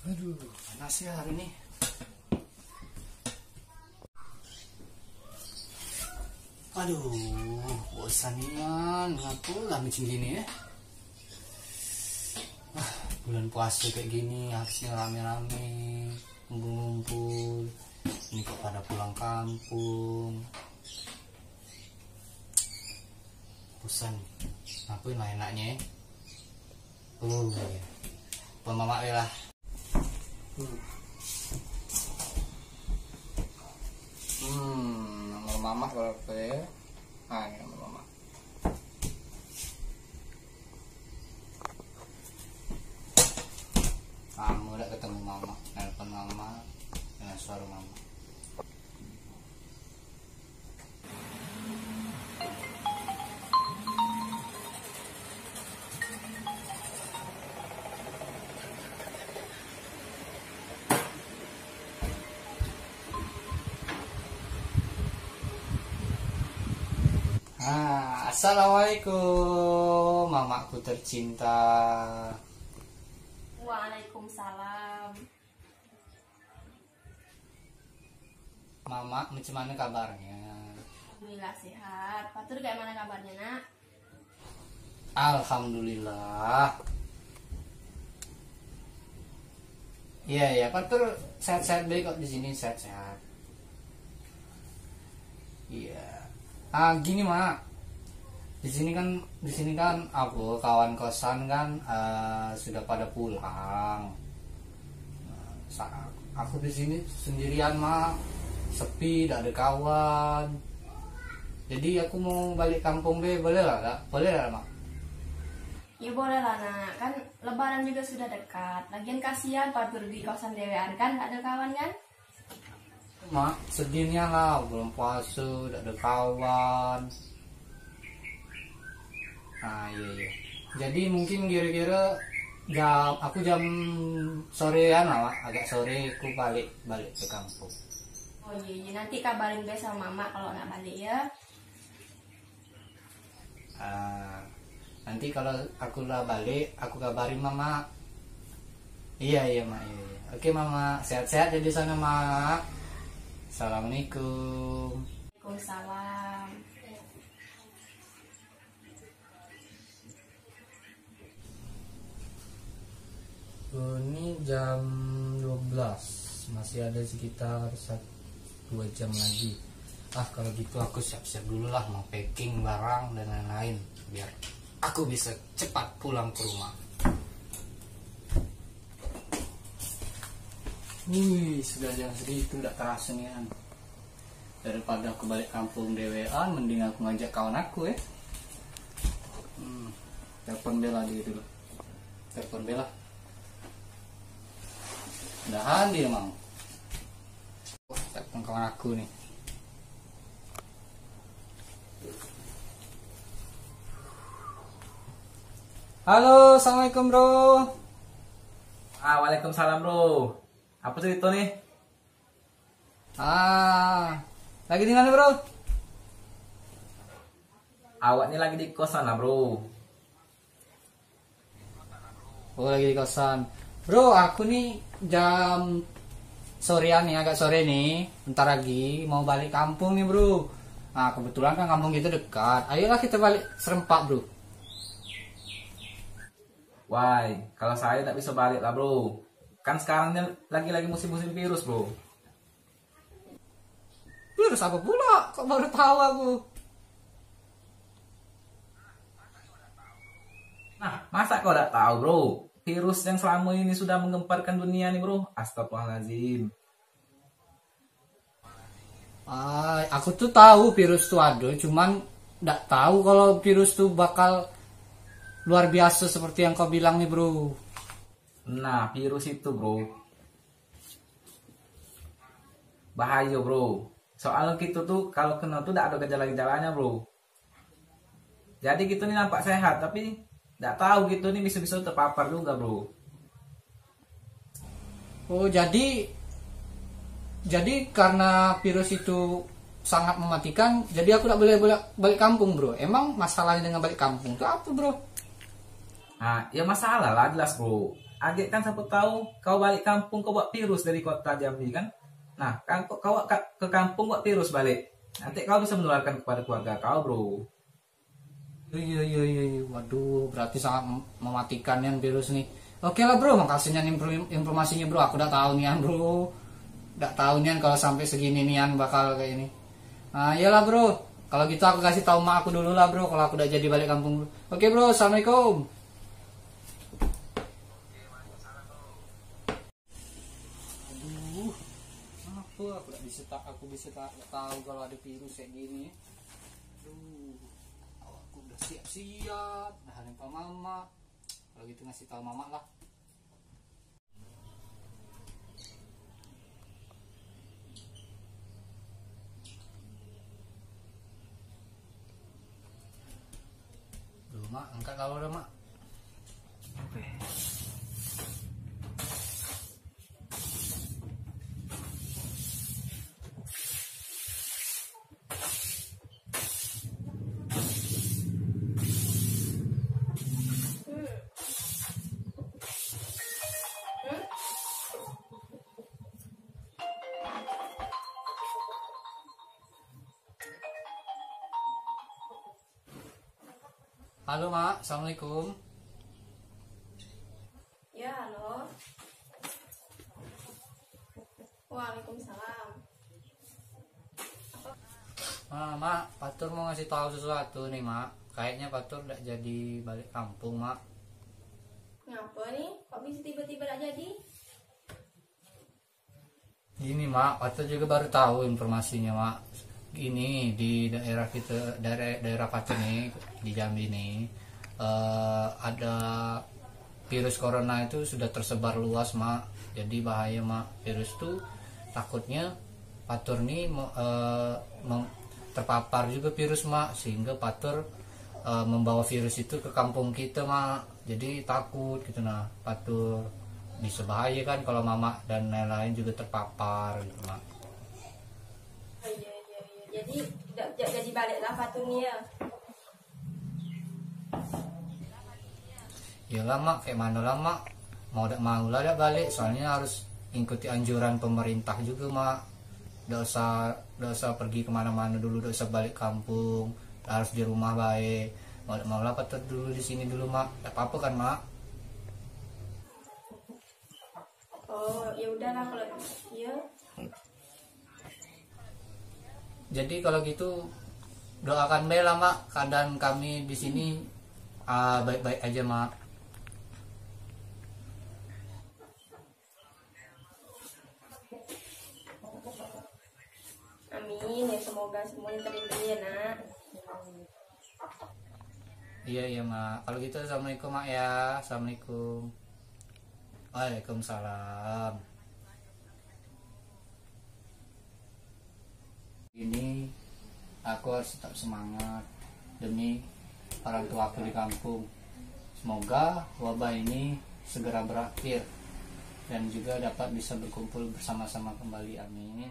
Aduh, panas ya hari ini. Aduh, bosan man. Ngapalah macam gini ya. Bulan puasa kayak gini harusnya rame-rame, ngumpul-ngumpul. Ini kok pada pulang kampung. Bosan. Ngapain lah enaknya ya. Ya. Mama lah. Nomor mama berapa ya? Ini nomor mama. Kamu udah ketemu mama, nelpon mama dengan suara mama. Assalamualaikum, mamaku tercinta. Waalaikumsalam. Mama, macam mana kabarnya? Alhamdulillah sehat. Patur kayak mana kabarnya, Nak? Alhamdulillah. Iya, Patur sehat-sehat baik kok di sini, sehat-sehat. Iya. Gini, Mak. Di sini kan aku kawan kosan kan sudah pada pulang. Aku di sini sendirian, Mak. Sepi, tidak ada kawan. Jadi aku mau balik kampung boleh lah, Kak? Boleh lah, Mak? Ya boleh lah, Nak. Kan lebaran juga sudah dekat. Lagian kasihan Patur di kosan dewean kan, nggak ada kawan kan? Mak, sedihnya lah, belum puasa, tidak ada kawan. Iya. Jadi mungkin kira-kira aku jam sorean lah, Mak. Agak sore aku balik ke kampung. Oh iya, nanti kabarin gue sama Mama kalau nak balik ya. Nanti kalau aku lah balik, aku kabarin Mama. Iya, Mak. Iya. Oke, Mama, sehat-sehat di sana, Mak. Assalamualaikum. Waalaikumsalam. Ini jam 12, masih ada sekitar 2 jam lagi. Kalau gitu aku siap-siap dulu lah, mau packing barang dan lain-lain biar aku bisa cepat pulang ke rumah. Sudah jam segitu, tidak terasa nih kan. Daripada aku balik kampung dewean, mending aku ngajak kawan aku ya. Telepon Bella dulu. Telepon Bella. Udahan dia mau. Telepon kawan aku nih. Halo, assalamualaikum bro. Waalaikumsalam bro. Apa cerita nih? Lagi di mana bro? Awaknya lagi di kosan lah bro. Oh, lagi di kosan. Bro, aku nih jam sorean nih, agak sore nih. Bentar lagi mau balik kampung nih bro. Kebetulan kan kampung kita dekat. Ayolah kita balik serempak bro. Wah, kalau saya tak bisa balik lah bro. Kan sekarang lagi musim-musim virus bro. Virus apa pula? Kok baru tahu aku? Nah, masa kau tak tahu bro? Virus yang selama ini sudah menggemparkan dunia nih bro. Astagfirullahaladzim. Aku tuh tahu virus tuh ada, cuman nggak tahu kalau virus tuh bakal luar biasa seperti yang kau bilang nih bro. Nah, virus itu bro bahaya bro. Soalnya gitu tuh kalau kena tuh tidak ada gejala-gejalanya bro. Jadi gitu nih nampak sehat, tapi tidak tahu gitu nih bisa-bisa terpapar juga bro. Oh, jadi karena virus itu sangat mematikan, jadi aku tidak boleh balik kampung bro. Emang masalahnya dengan balik kampung itu apa bro? Ya masalah lah jelas bro. Adik kan siapa tahu kau balik kampung kau bawa virus dari kota Jambi kan. Nah, kan kau ke kampung bawa virus balik. Nanti kau bisa menularkan kepada keluarga kau, bro. Iya, iya, iya, iya. Waduh, berarti sangat mematikan yang virus nih. Oke lah bro, makasihnya informasinya bro. Aku udah tahu nian bro. Udah tahu nian kalau sampai segini nian bakal kayak ini. Nah, iyalah bro. Kalau gitu aku kasih tahu mak aku dulu lah bro. Kalau aku udah jadi balik kampung bro. Oke bro, assalamualaikum. Aduh, apa aku bisa tak tahu kalau ada virus kayak gini. Aduh, aku udah siap-siap. Udah nempel mama. Kalau gitu ngasih tahu mama lah. Duh, mak, angkat kalau udah mak. Halo mak, assalamualaikum. Ya, halo. Waalaikumsalam. Mak, Patur mau ngasih tahu sesuatu nih mak. Kayaknya Patur udah jadi balik kampung mak. Ngapa nih? Kok bisa tiba-tiba gak jadi? Ini mak, Patur juga baru tahu informasinya mak. Ini di daerah kita, daerah Patur nih di Jambi nih, ada virus corona itu sudah tersebar luas mak. Jadi bahaya mak. Virus tuh takutnya Patur nih terpapar juga virus mak, sehingga Patur membawa virus itu ke kampung kita mak. Jadi takut gitu. Nah, Patur bisa bahaya kan kalau mama dan lain-lain juga terpapar gitu mak. Oh, iya. Jadi jadi baliklah Faturnya. Iyalah mak, kayak mana lah mak, mau tidak mau lah dia balik, soalnya harus ikuti anjuran pemerintah juga mak. Tidak usah pergi kemana-mana dulu, tidak usah balik kampung, harus di rumah baik. Mau tidak mau lah Patur dulu di sini dulu mak, tidak apa-apa kan mak. Oh, ya udahlah kalau iya. Jadi kalau gitu doakan Bella mak, keadaan kami di sini baik-baik aja mak. Amin ya, semoga semuanya terlindungi ya nak. Iya mak. Kalau gitu assalamualaikum mak ya. Assalamualaikum. Waalaikumsalam. Ini aku harus tetap semangat demi orang tua aku di kampung. Semoga wabah ini segera berakhir dan juga dapat bisa berkumpul bersama-sama kembali. Amin.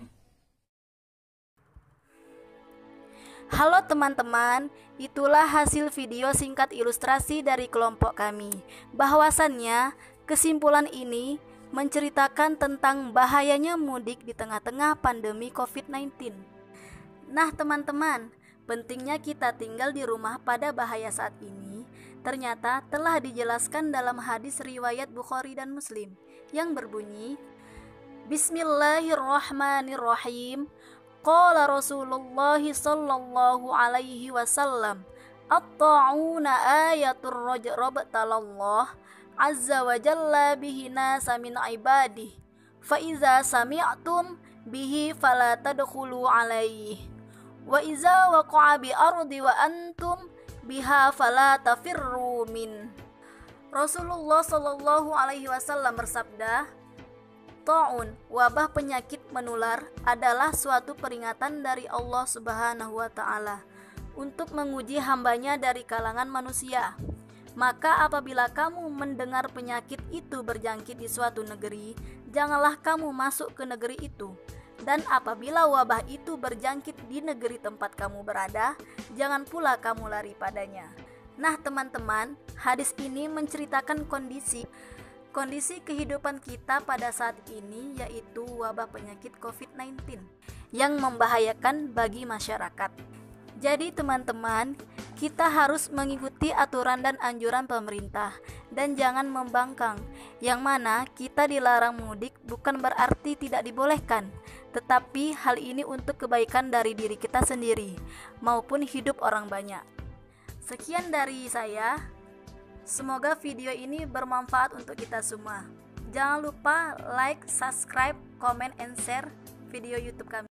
Halo teman-teman, itulah hasil video singkat ilustrasi dari kelompok kami. Bahwasannya, kesimpulan ini menceritakan tentang bahayanya mudik di tengah-tengah pandemi COVID-19. Nah teman-teman, pentingnya kita tinggal di rumah pada bahaya saat ini ternyata telah dijelaskan dalam hadis riwayat Bukhari dan Muslim yang berbunyi, Bismillahirrahmanirrahim. Qala Rasulullah sallallahu alaihi wasallam, at-ta'una ayatur rabtalallah azza wa jalla bihi nasa min ibadih. Fa iza sami'tum bihi fala tadkhulu alaihi. Wa iza waqa'a bi ardi wa antum biha fala tafirru min. Rasulullah sallallahu alaihi wasallam bersabda, Ta'un, wabah penyakit menular adalah suatu peringatan dari Allah Subhanahu wa Ta'ala untuk menguji hambanya dari kalangan manusia. Maka apabila kamu mendengar penyakit itu berjangkit di suatu negeri, janganlah kamu masuk ke negeri itu. Dan apabila wabah itu berjangkit di negeri tempat kamu berada, jangan pula kamu lari padanya. Nah teman-teman, hadis ini menceritakan kondisi kondisi kehidupan kita pada saat ini yaitu wabah penyakit COVID-19 yang membahayakan bagi masyarakat. Jadi teman-teman, kita harus mengikuti aturan dan anjuran pemerintah dan jangan membangkang. Yang mana kita dilarang mudik bukan berarti tidak dibolehkan, tetapi hal ini untuk kebaikan dari diri kita sendiri maupun hidup orang banyak. Sekian dari saya. Semoga video ini bermanfaat untuk kita semua. Jangan lupa like, subscribe, comment, and share video YouTube kami.